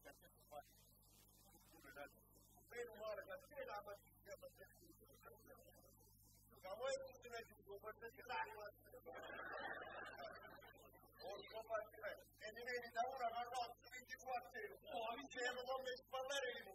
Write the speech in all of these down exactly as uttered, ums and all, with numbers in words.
Meno male che c'è la mattina per ma voi tutti ne dico, perché c'è l'acqua. Oh, e ne vedi da una a notte ventiquattro ore. Oh, insieme con me spalleremo.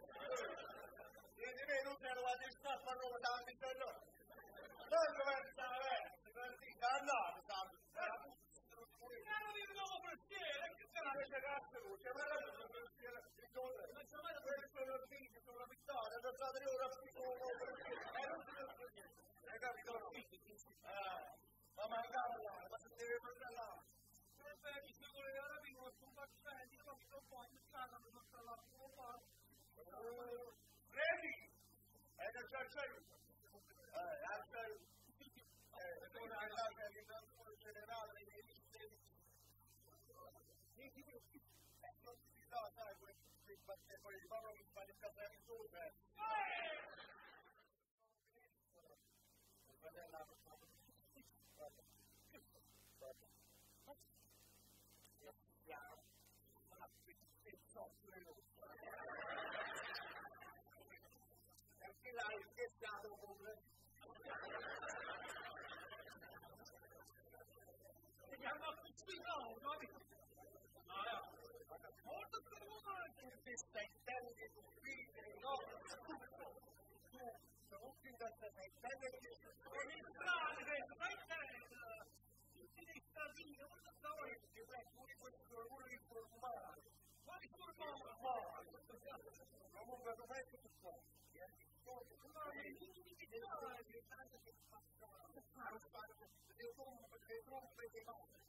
E ne vedi non c'era la testa a farlo da all'interno. Non dove stare, per dire, andate, tanto. Non mi devo perché, che sarà le ragazze, che me la devo perché, non c'è mai questo lo figlio, sono la vittoria, non so di ora più solo perché, e non si deve perché, hai capito? Ma mancava là, ma si deve prendere là. Non sai che se vuole ora vengono su un vaccino, ma mi sono poi in casa, mi sono trovato un po'. Ready? E che c'è c'è? Eh, c'è. Eh, sono andata in un generale, mi dice, mi dice, non si sa, sai, perché poi il povero mi fa il caffè in due. Perché l'hai scherzato con me? Mi hanno affascinato, no? Ah, molto premuroso che stai intendendo di scrivere, no? Tu, non ti da te, stai intendendo di scrivere, stai intendendo tutti dei stradini, non lo so, che sei pure questo ruolo informale. Ma informale? Comunque, non è tutto qua. Ma è difficile, devo fare, devo fare, devo fare,